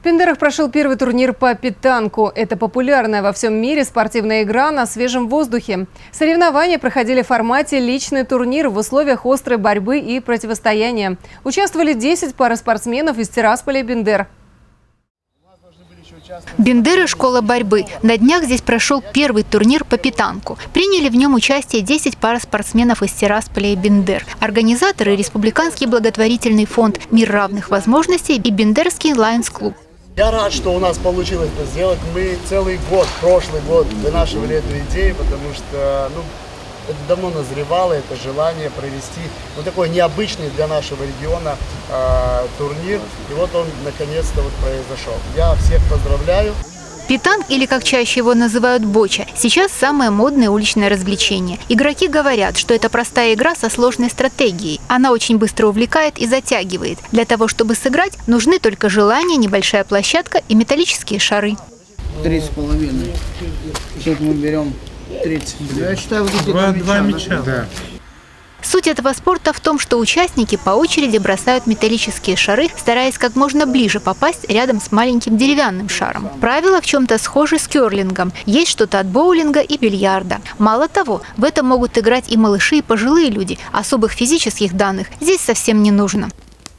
Бендерах прошел первый турнир по питанку. Это популярная во всем мире спортивная игра на свежем воздухе. Соревнования проходили в формате личный турнир в условиях острой борьбы и противостояния. Участвовали 10 пар спортсменов из Тирасполя и Бендер. Бендер – школа борьбы. На днях здесь прошел первый турнир по питанку. Приняли в нем участие 10 пар спортсменов из Тирасполя и Бендер. Организаторы – Республиканский благотворительный фонд «Мир равных возможностей» и Бендерский Лайонс-клуб. Я рад, что у нас получилось это сделать. Мы целый год, прошлый год, вынашивали эту идею, потому что это давно назревало, это желание провести такой необычный для нашего региона турнир. И вот он наконец-то произошел. Я всех поздравляю. Питанк, или как чаще его называют боча, сейчас самое модное уличное развлечение. Игроки говорят, что это простая игра со сложной стратегией. Она очень быстро увлекает и затягивает. Для того, чтобы сыграть, нужны только желание, небольшая площадка и металлические шары. 3,5. Сейчас мы берем 30. Я считаю, вот эти два мяча. Да. Суть этого спорта в том, что участники по очереди бросают металлические шары, стараясь как можно ближе попасть рядом с маленьким деревянным шаром. Правила в чем-то схожи с керлингом. Есть что-то от боулинга и бильярда. Мало того, в этом могут играть и малыши, и пожилые люди. Особых физических данных здесь совсем не нужно.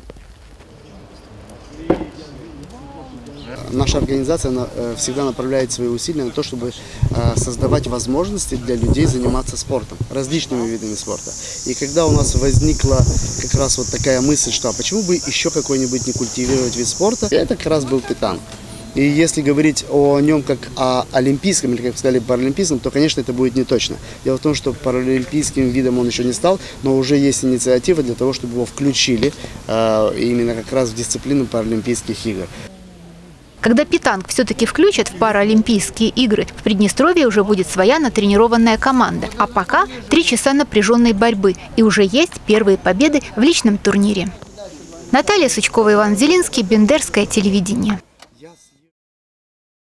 Наша организация всегда направляет свои усилия на то, чтобы создавать возможности для людей заниматься спортом, различными видами спорта. И когда у нас возникла как раз вот такая мысль, что почему бы еще какой-нибудь не культивировать вид спорта, это как раз был питанк. И если говорить о нем как о олимпийском, или, как сказали, паралимпийском, то, конечно, это будет не точно. Дело в том, что паралимпийским видом он еще не стал, но уже есть инициатива для того, чтобы его включили именно как раз в дисциплину паралимпийских игр. Когда питанк все-таки включат в паралимпийские игры, в Приднестровье уже будет своя натренированная команда. А пока 3 часа напряженной борьбы, и уже есть первые победы в личном турнире. Наталья Сычкова, Иван Зелинский, Бендерское телевидение.